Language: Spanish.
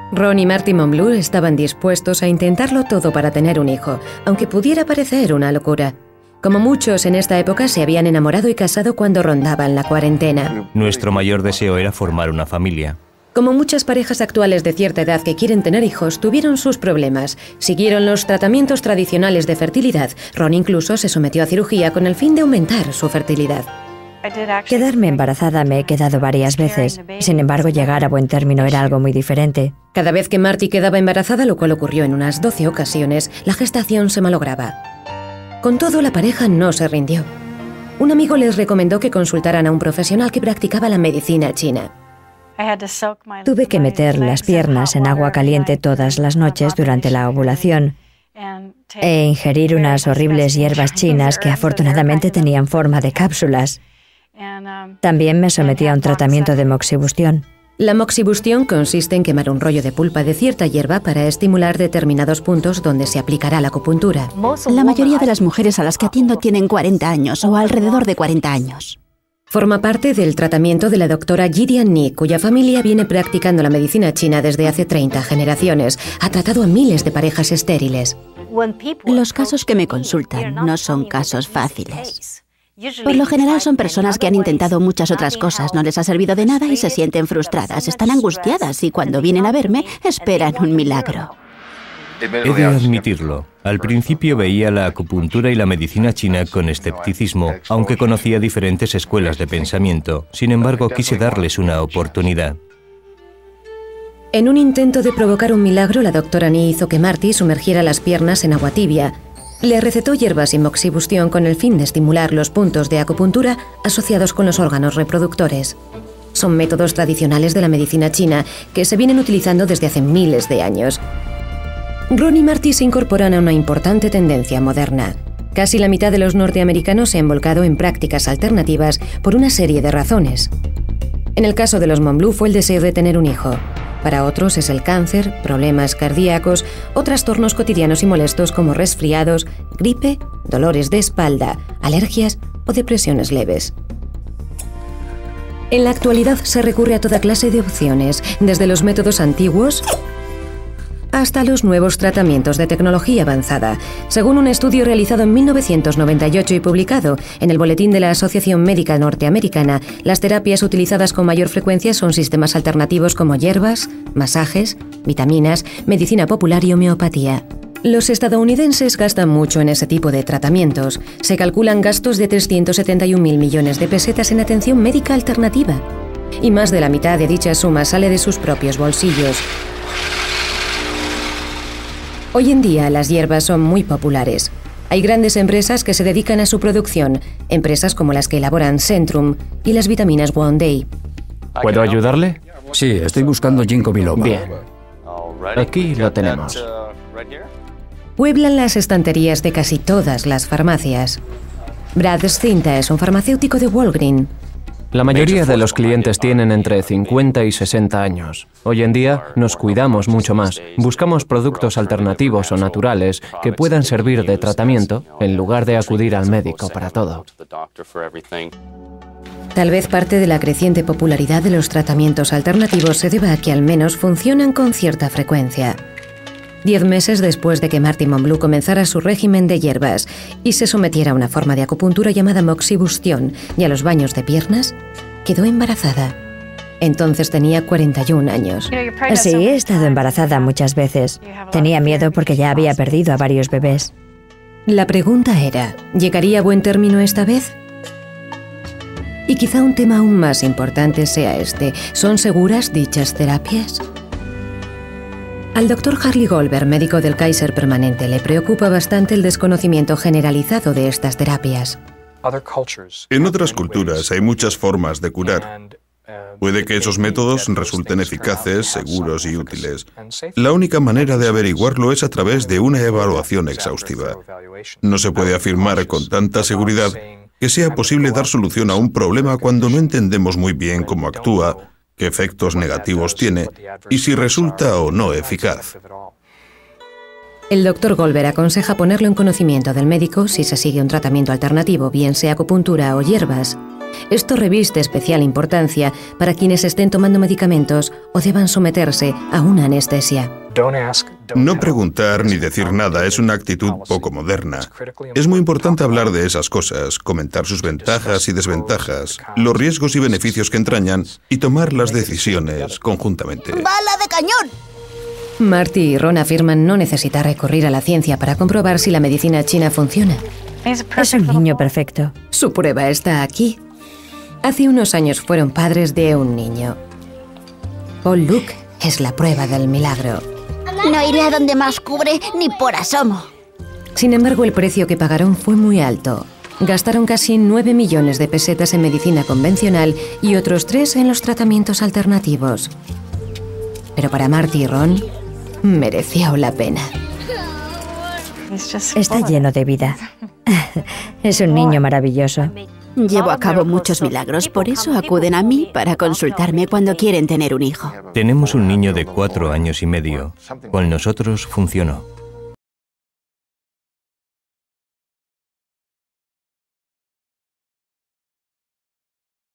Ron y Marty Monbleu estaban dispuestos a intentarlo todo para tener un hijo, aunque pudiera parecer una locura. Como muchos en esta época se habían enamorado y casado cuando rondaban la cuarentena. Nuestro mayor deseo era formar una familia. Como muchas parejas actuales de cierta edad que quieren tener hijos, tuvieron sus problemas. Siguieron los tratamientos tradicionales de fertilidad. Ron incluso se sometió a cirugía con el fin de aumentar su fertilidad. Quedarme embarazada me he quedado varias veces. Sin embargo, llegar a buen término era algo muy diferente. Cada vez que Marty quedaba embarazada, lo cual ocurrió en unas 12 ocasiones, la gestación se malograba. Con todo, la pareja no se rindió. Un amigo les recomendó que consultaran a un profesional que practicaba la medicina china. Tuve que meter las piernas en agua caliente todas las noches durante la ovulación e ingerir unas horribles hierbas chinas que afortunadamente tenían forma de cápsulas. También me sometí a un tratamiento de moxibustión. La moxibustión consiste en quemar un rollo de pulpa de cierta hierba para estimular determinados puntos donde se aplicará la acupuntura. La mayoría de las mujeres a las que atiendo tienen 40 años o alrededor de 40 años. Forma parte del tratamiento de la doctora Gideon Ni, cuya familia viene practicando la medicina china desde hace 30 generaciones. Ha tratado a miles de parejas estériles. Los casos que me consultan no son casos fáciles. Por lo general son personas que han intentado muchas otras cosas, no les ha servido de nada y se sienten frustradas, están angustiadas y cuando vienen a verme esperan un milagro. He de admitirlo. Al principio veía la acupuntura y la medicina china con escepticismo, aunque conocía diferentes escuelas de pensamiento. Sin embargo, quise darles una oportunidad. En un intento de provocar un milagro, la doctora Ni hizo que Marty sumergiera las piernas en agua tibia. Le recetó hierbas y moxibustión con el fin de estimular los puntos de acupuntura asociados con los órganos reproductores. Son métodos tradicionales de la medicina china que se vienen utilizando desde hace miles de años. Ron y Marty se incorporan a una importante tendencia moderna. Casi la mitad de los norteamericanos se han volcado en prácticas alternativas por una serie de razones. En el caso de los Monbleu fue el deseo de tener un hijo. Para otros es el cáncer, problemas cardíacos o trastornos cotidianos y molestos como resfriados, gripe, dolores de espalda, alergias o depresiones leves. En la actualidad se recurre a toda clase de opciones, desde los métodos antiguos hasta los nuevos tratamientos de tecnología avanzada. Según un estudio realizado en 1998 y publicado en el Boletín de la Asociación Médica Norteamericana, las terapias utilizadas con mayor frecuencia son sistemas alternativos como hierbas, masajes, vitaminas, medicina popular y homeopatía. Los estadounidenses gastan mucho en ese tipo de tratamientos. Se calculan gastos de 371.000 millones de pesetas en atención médica alternativa. Y más de la mitad de dicha suma sale de sus propios bolsillos. Hoy en día las hierbas son muy populares. Hay grandes empresas que se dedican a su producción, empresas como las que elaboran Centrum y las vitaminas One Day. ¿Puedo ayudarle? Sí, estoy buscando ginkgo biloba. Bien. Aquí lo tenemos. Pueblan las estanterías de casi todas las farmacias. Brad Scinta es un farmacéutico de Walgreens. La mayoría de los clientes tienen entre 50 y 60 años. Hoy en día nos cuidamos mucho más. Buscamos productos alternativos o naturales que puedan servir de tratamiento en lugar de acudir al médico para todo. Tal vez parte de la creciente popularidad de los tratamientos alternativos se deba a que al menos funcionan con cierta frecuencia. 10 meses después de que Marty Monbleu comenzara su régimen de hierbas y se sometiera a una forma de acupuntura llamada moxibustión y a los baños de piernas, quedó embarazada. Entonces tenía 41 años. Sí, he estado embarazada muchas veces. Tenía miedo porque ya había perdido a varios bebés. La pregunta era, ¿llegaría a buen término esta vez? Y quizá un tema aún más importante sea este, ¿son seguras dichas terapias? Al Dr. Harley Goldberg, médico del Kaiser Permanente, le preocupa bastante el desconocimiento generalizado de estas terapias. En otras culturas hay muchas formas de curar. Puede que esos métodos resulten eficaces, seguros y útiles. La única manera de averiguarlo es a través de una evaluación exhaustiva. No se puede afirmar con tanta seguridad que sea posible dar solución a un problema cuando no entendemos muy bien cómo actúa, qué efectos negativos tiene y si resulta o no eficaz. El Dr. Goldberg aconseja ponerlo en conocimiento del médico si se sigue un tratamiento alternativo, bien sea acupuntura o hierbas. Esto reviste especial importancia para quienes estén tomando medicamentos o deban someterse a una anestesia. No preguntar ni decir nada es una actitud poco moderna. Es muy importante hablar de esas cosas, comentar sus ventajas y desventajas, los riesgos y beneficios que entrañan y tomar las decisiones conjuntamente. ¡Bala de cañón! Marty y Ron afirman no necesitar recurrir a la ciencia para comprobar si la medicina china funciona. Es un niño perfecto. Su prueba está aquí. Hace unos años fueron padres de un niño. Paul Luke es la prueba del milagro. No iré a donde más cubre ni por asomo. Sin embargo, el precio que pagaron fue muy alto. Gastaron casi 9 millones de pesetas en medicina convencional y otros 3 en los tratamientos alternativos. Pero para Marty y Ron, mereció la pena. Está lleno de vida. Es un niño maravilloso. Llevo a cabo muchos milagros, por eso acuden a mí para consultarme cuando quieren tener un hijo. Tenemos un niño de 4 años y medio. Con nosotros funcionó.